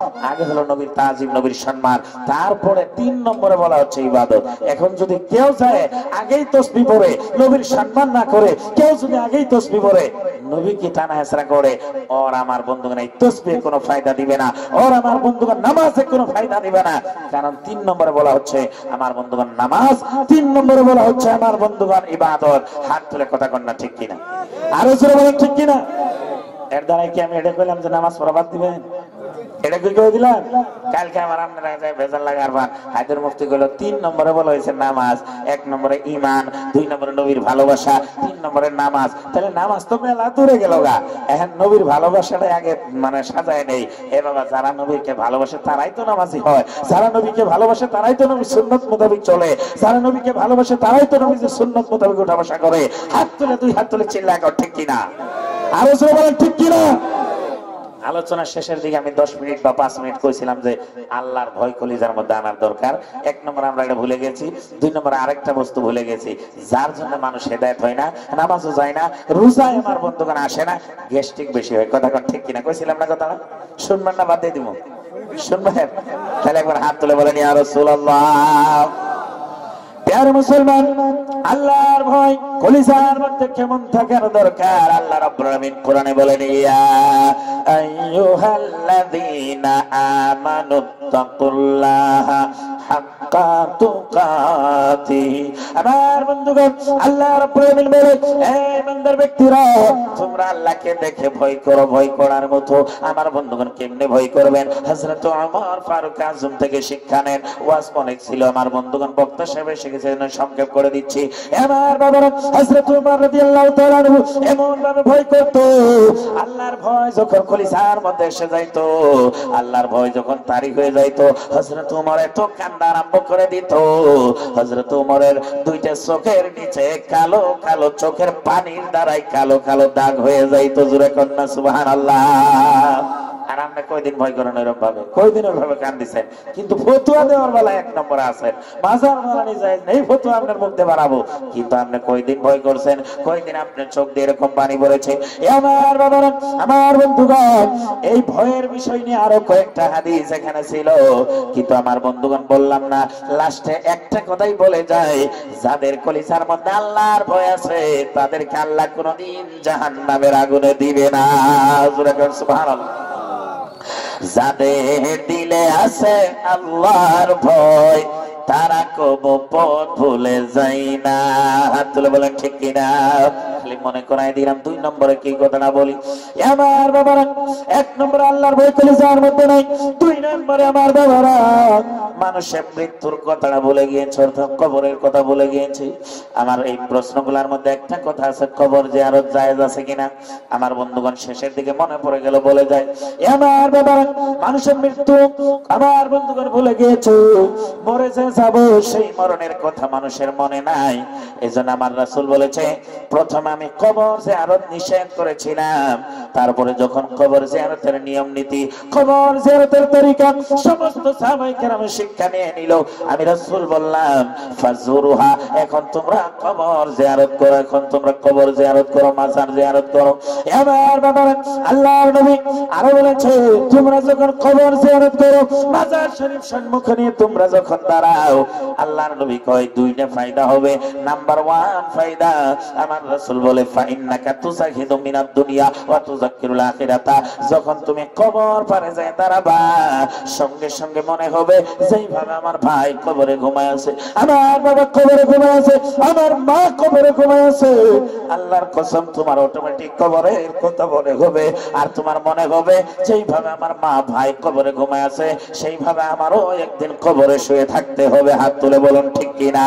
আগে হলো নবীর তাজিম, নবীর সম্মান, তারপরে 3 নম্বরে বলা হচ্ছে ইবাদত। এখন যদি কেউ যায় আগেই তাসবিহ পড়ে নবীর সম্মান না করে, কেউ যদি আগেই তাসবিহ পড়ে নবীকে টানা হেসরা করে, ওর আমার বন্ধুগণ এই তাসবিহ কোনো ফায়দা দিবে না, ওর আমার বন্ধুগণ নামাজে কোনো ফায়দা দিবে না। কারণ 3 নম্বরে বলা হচ্ছে আমার বন্ধুগণ নামাজ, 3 নম্বরে বলা হচ্ছে আমার বন্ধুগণ ইবাদত। হাত তুলে কথা কন না ঠিক কিনা? আরো জোরে বলেন ঠিক কিনা? এর দ্বারা কি আমি এটা কইলাম যে নামাজ পড়া বাদ দিবেন? এটা কি কই দিলাম? কালকে আমার আপনারা যায় ভেজাল লাগারবার হায়দার মুফতি কইলো 3 নম্বরে বলা হয়েছে নামাজ, 1 নম্বরে ঈমান, 2 নম্বরে নবীর ভালোবাসা, 3 নম্বরে নামাজ। তাহলে নামাজ তো মেলা দূরে গেল গা। এখন নবীর ভালোবাসাটা আগে মানে সাজায় নেই। এ বাবা, যারা নবীকে ভালোবাসে তারাই তো নামাজি হয়, যারা নবীকে ভালোবাসে তারাই তো নবীর সুন্নাত মোতাবেক চলে, যারা নবীকে ভালোবাসে তারাই তো নবীর সুন্নাত মোতাবেক উঠা বসা করে। হাত তুলে 2 হাত তুলে চিল্লা কর ঠিক কিনা? আরো জোরে বলেন ঠিক কিনা? আলোচনার শেষের দিকে আমি 10 মিনিট বা 5 মিনিট কইছিলাম যে আল্লাহর ভয় কলিজার মধ্যে আনার দরকার। 1 নম্বর আমরা এটা ভুলে গেছি, 2 নম্বর আরেকটা বস্তু ভুলে গেছি, যার জন্য মানুষ হেদায়েত হয় না, নামাজও যায় না, রোজায় আমার বন্ধুগণ আসে না, গ্যাস্ট্রিক বেশি হয়। কথা কোন ঠিক কিনা? কইছিলাম না কথা? শুনবেন না বাদ দিয়ে দিব? শুনবেন? তাহলে একবার হাত তুলে বলেন ইয়া রাসূলুল্লাহ। প্রিয় মুসলমান, আল্লাহর ভয় কলিজার মধ্যে কেমন থাকার দরকার আল্লাহ রাব্বুল আলামিন কোরআনে বলেন, ইয়া আইয়ুহাল্লাযীনা আমানুত্তাকুল্লাহা হাক্কা তুকাতিহি। আমার বন্ধুগণ, আল্লাহ রাব্বুল আলামিন বলেন, এই ইমানদার ব্যক্তিরা তোমরা আল্লাহকে দেখে ভয় করো। ভয় করার মতো আমার বন্ধুগণ কেমনে ভয় করবেন? হযরত ওমর ফারুক আযম থেকে শিক্ষা নেন। ওয়াজ অনেক ছিল আমার বন্ধুগণ, বক্তা সাহেব শিখেছেন, সংক্ষেপ করে দিচ্ছি। আমার বাবারা, হযরত ওমর রাদিয়াল্লাহু তাআলা এমন ভাবে ভয় করত, আল্লাহর ভয় যখন কলিজার মধ্যে এসে যাইতো, আল্লাহর ভয় যখন তারিখ হয়ে যাইতো, হযরত ওমর এত কান্না আরম্ভ করে দিত। হযরত ওমরের 2টা চোখের নিচে কালো কালো চোখের পানির দ্বারাই কালো কালো দাগ হয়ে যাইতো। জোরে কন্যা সুবহানাল্লাহ। আর আপনি কয়দিন ভয় করেন এরকম ভাবে? কয়দিন ভাবে কান দিচ্ছেন, কিন্তু ফতুয়া দেওয়ার বেলা 1 নম্বরে আছেন। মাজার মারানি যায় নেই ফতুয়া আপনার মুখে বাড়াবো, কিন্তু আপনি কয়দিন ভয় করছেন? কয়দিন আপনার চোখ দিয়ে এরকম পানি পড়েছে? আমার বাবারা, আমার বন্ধুগণ, এই ভয়ের বিষয় নিয়ে আরো কয়েকটা হাদিস এখানে ছিল, কিন্তু আমার বন্ধুগণ বললাম না, লাস্টে একটা কথাই বলে যায়, যাদের কলিজার মধ্যে আল্লাহর ভয় আছে তাদেরকে আল্লাহ কোনদিন জাহান্নামের আগুনে দিবে না। সুবহানাল্লাহ। যাদের দিলে আছে আল্লাহর ভয় তারা কবু পথ ভুলে যায় না। হাত তুলে বলেন ঠিক কিনা? খালি মনে করাই দিলাম। 2 নম্বরে কি কথাটা বলি আমার বাবারা? 1 নম্বরে আল্লাহর ভয় কলিজার মধ্যে নাই। 2 নম্বরে আমার বাবারা মানুষের মৃত্যুর কথাটা ভুলে গিয়েছে, অর্থাৎ কবরের কথা ভুলে গিয়েছে। আমার এই প্রশ্নগুলোর মধ্যে একটা কথা আছে, কবর জিয়ারত জায়েজ আছে কিনা? আমার বন্ধুগণ শেষের দিকে মনে পড়ে গেল, বলে যায় আমার বাবারা মানুষের মৃত্যু আমার বন্ধুগণ ভুলে গিয়েছে। মরে যে যাব সেই মরণের কথা মানুষের মনে নাই। এজন্য আমার রাসূল বলেছে, প্রথমে আমি কবর জিয়ারত নিষেধ করেছিলাম, তারপরে যখন কবর জিয়ারতের নিয়ম নীতি, কবর জিয়ারতের তরিকা সমস্ত সাহাবায়ে কেরাম শিক্ষা নিয়ে নিল, আমি রাসূল বললাম ফাজুরুহা, এখন তোমরা কবর জিয়ারত করো, এখন তোমরা কবর জিয়ারত করো, মাজার জিয়ারত করো। আমার বাবারা আল্লাহর নবী আরো বলেছে, তোমরা যখন কবর জিয়ারত করো, মাজার শরীফ সম্মুখে নিয়ে তোমরা যখন দাঁড়াও, আল্লাহর নবী কয় 2টা ফায়দা হবে। নাম্বার 1 ফায়দা, আমার রাসূল বলে ফাইন্নাকা তুসাহিদু মিনাদ দুনিয়া ওয়া তুযাক্কিরুল আখিরাতা, যখন তুমি কবর পারে যায় দাঁড়াবা, সঙ্গে সঙ্গে মনে হবে যেইভাবে আমার ভাই কবরে ঘুমায় আছে, আমার বাবা কবরে ঘুমায় আছে, আমার মা কবরে ঘুমায় আছে, আল্লাহর কসম তোমার অটোমেটিক কবরের কথা মনে হবে। আর তোমার মনে হবে যেইভাবে আমার মা ভাই কবরে ঘুমায় আছে, সেইভাবে আমারও একদিন কবরে শুয়ে থাকতে হবে। হাত তুলে বলুন ঠিক কিনা?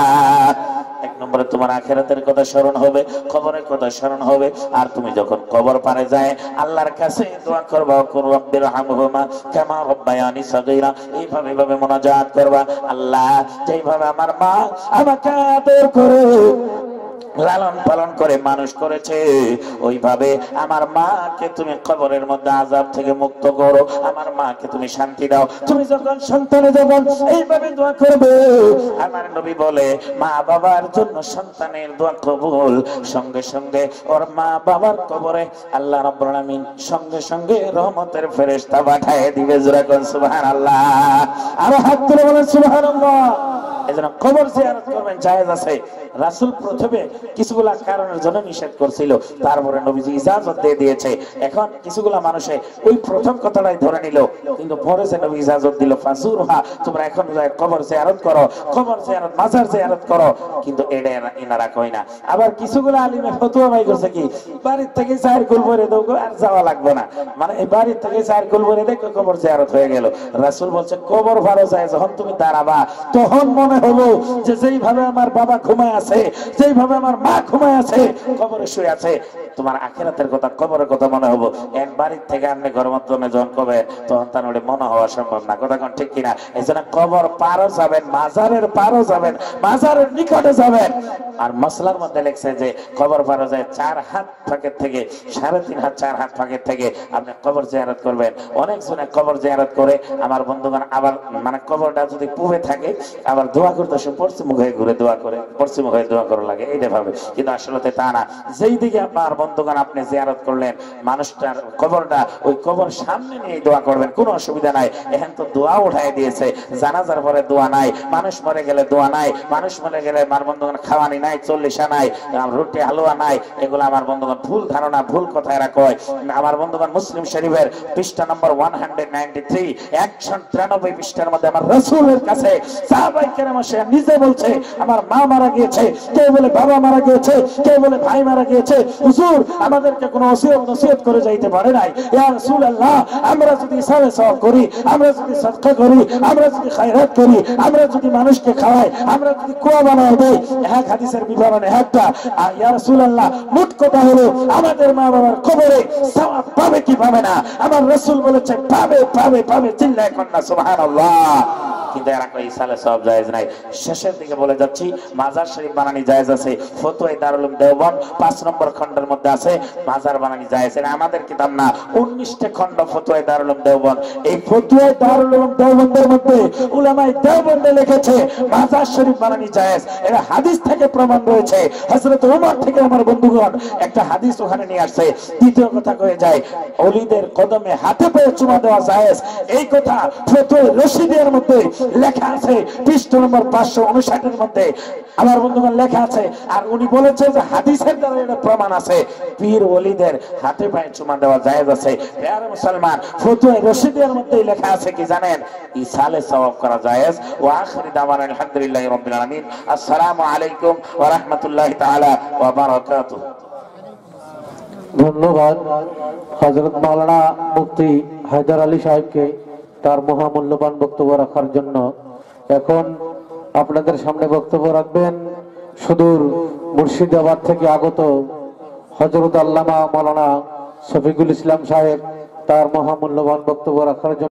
1 নম্বরে তোমার আখিরাতের কথা স্মরণ হবে, কবরের কথা স্মরণ হবে। আর তুমি যখন কবর পারে যায় আল্লাহর কাছে দোয়া করবা, রব্বির হামহুমা কামা রব্বায়ানি সাগীরা, এইভাবে মুনাজাত করবা, আল্লাহ যেইভাবে আমার মা আমাকে আদর করে লালন পালন করে মানুষ করেছে, ওইভাবে আমার মাকে তুমি কবরের মধ্যে আযাব থেকে মুক্ত করো, আমার মাকে তুমি শান্তি দাও। তুমি যখন সন্তানে যখন এইভাবে দোয়া করবে, আমার নবী বলে মা বাবার জন্য সন্তানের দোয়া কবুল, সঙ্গে সঙ্গে ওর মা বাবার কবরে আল্লাহ রাব্বুল আলামিন সঙ্গে সঙ্গে রহমতের ফেরেশতা পাঠিয়ে দিবে। জোরে কোন সুবহানাল্লাহ, আর হাত তুলে বলেন সুবহানাল্লাহ। এজন্য কবর জিয়ারত করবেন, জায়েজ আছে। রাসূল প্রথমে কিছুগুলা কারণের জন্য নিষেধ করছিল, তারপরে নবীজি ইজাজত দিয়ে দিয়েছে। এখন কিছুগুলা মানুষে ওই প্রথম কথাটাই ধরে নিল, কিন্তু পরে যে নবী ইজাজত দিল ফাজুরহা, তোমরা এখন যায় কবর জিয়ারত করো, কবর জিয়ারত মাজার জিয়ারত করো, কিন্তু এটা ইনারা কই না। আবার কিছুগুলা আলিমে ফতোয়া বাই করছে কি বাড়ির থেকে চার কুল ভরে দাও আর যাওয়া লাগবে না, মানে এই বাড়ির থেকে চার কুল ভরে দেখো কবর জিয়ারত হয়ে গেল। রাসূল বলছে কবর ভালো যায়, যখন তুমি দাঁড়াবা তখন মনে হলো যে যেইভাবে আমার বাবা ঘুমায় আছে, যেইভাবে আমার মা ঘুমায় আছে, কবরে শুয়ে আছে, তোমার আখিরাতের কথা কবরের কথা মনে হবো। এক বাড়ির থেকে আপনি গণমাধ্যমে যখন কবে তখন তার মনে হওয়া সম্ভব না, কথা কোন ঠিক কিনা? এই জন্য কবর পারও যাবেন, মাজারের পারও যাবেন, মাজারের নিকটে যাবেন। আর মসলার মধ্যে লেখছে যে কবর পারও যায় 4 হাত ফাঁকের থেকে, 3.5 হাত 4 হাত ফাঁকের থেকে আপনি কবর জিয়ারত করবেন। অনেক জনে কবর জিয়ারত করে আমার বন্ধুগণ, আবার মানে কবরটা যদি পূবে থাকে আবার দোয়া করতে সে পশ্চিম মুখে ঘুরে দোয়া করে, পশ্চিম মুখে দোয়া করা লাগে, এইটা ভাবে, কিন্তু আসলে তা না। যেই দিকে আপনার বন্ধুগণ আপনি জিয়ারত করলেন মানুষটার কবরটা, ওই কবর সামনে নিয়ে দোয়া করবেন, কোনো অসুবিধা নাই। এখন তো দোয়া উঠাই দিয়েছে, জানাজার পরে দোয়া নাই, মানুষ মরে গেলে দোয়া নাই, মানুষ মরে গেলে আমার বন্ধুগণ খাওয়ানি নাই, চল্লিশা নাই, রুটি হালুয়া নাই, এগুলো আমার বন্ধুগণ ভুল ধারণা, ভুল কথা এরা কয়। আমার বন্ধুগণ মুসলিম শরীফের পৃষ্ঠা নম্বর 193 193 পৃষ্ঠার মধ্যে আমার রাসূলের কাছে সাহাবায়ে কেরাম এসে নিজে বলছে আমার মা মারা গিয়েছে, কেউ বলে বাবা মারা গিয়েছে, কেউ বলে ভাই মারা গিয়েছে, হুজুর আমাদেরকে কোনো নসিহত করে যাইতে পারে নাই, ইয়া রাসূলুল্লাহ আমরা যদি ইসলামে সওয়াব করি, আমরা যদি সাদকা করি, আমরা যদি খায়রাত করি, আমরা যদি মানুষকে খাওয়াই, আমরা যদি কুয়া বানায় দেই, এক হাদিসের বিবরণে একটা, ইয়া রাসূলুল্লাহ মোট কথা হলো আমাদের মা বাবার কবরে সওয়াব পাবে কি পাবে না? আমার রাসূল বলেছে পাবে পাবে পাবে, চিল্লায় কন্না সুবহানাল্লাহ। কিন্তু এরা কই ইসালে সওয়াব জায়েজ নাই। শেষের দিকে বলে যাচ্ছি মাজার শরীফ বানানি জায়েজ আছে, ফতোয়া দারুল উলুম দেওবন্দ 5 নম্বর খণ্ডের মধ্যে আছে মাজার বানানি জায়েজ। এটা আমাদের কিতাব না, 19টা খণ্ড ফতোয়া দারুল উলুম দেওবন্দ। এই ফতোয়া দারুল উলুম দেওবন্দের মধ্যে উলামায়ে দেওবন্দে লিখেছে মাজার শরীফ বানানি জায়েজ। এটা হাদিস থেকে প্রমাণ রয়েছে, হযরত ওমর থেকে আমার বন্ধুগণ একটা হাদিস ওখানে নিয়ে আসছে। দ্বিতীয় কথা কয়ে যায় ওলিদের কদমে হাতে পায়ে চুমা দেওয়া জায়েজ, এই কথা ফতোয়া রশিদিয়ার মধ্যে লেখা আছে, পৃষ্ঠা নম্বর 559 এর মধ্যে আমার বন্ধুগণ লেখা আছে। আর উনি বলেছে যে হাদিসের দ্বারা এটা প্রমাণ আছে পীর ওলিদের হাতে পায়ে চুমা দেওয়া জায়েজ আছে। প্রিয় মুসলমান, ফতোয়া রশিদিয়ার মধ্যে লেখা আছে কি জানেন? ইসালে সওয়াব করা জায়েজ। ওয়া আখির দাওয়ানা আলহামদুলিল্লাহি রাব্বিল আলামিন। আসসালামু আলাইকুম ওয়া রাহমাতুল্লাহি তাআলা ওয়া বারাকাতুহু। ধন্যবাদ হযরত মাওলানা মুফতি হায়দার আলী সাহেবকে তার মহামূল্যবান বক্তব্য রাখার জন্য। এখন আপনাদের সামনে বক্তব্য রাখবেন সুদূর মুর্শিদাবাদ থেকে আগত হযরত আল্লামা মাওলানা শফিকুল ইসলাম সাহেব, তার মহামূল্যবান বক্তব্য রাখার জন্য।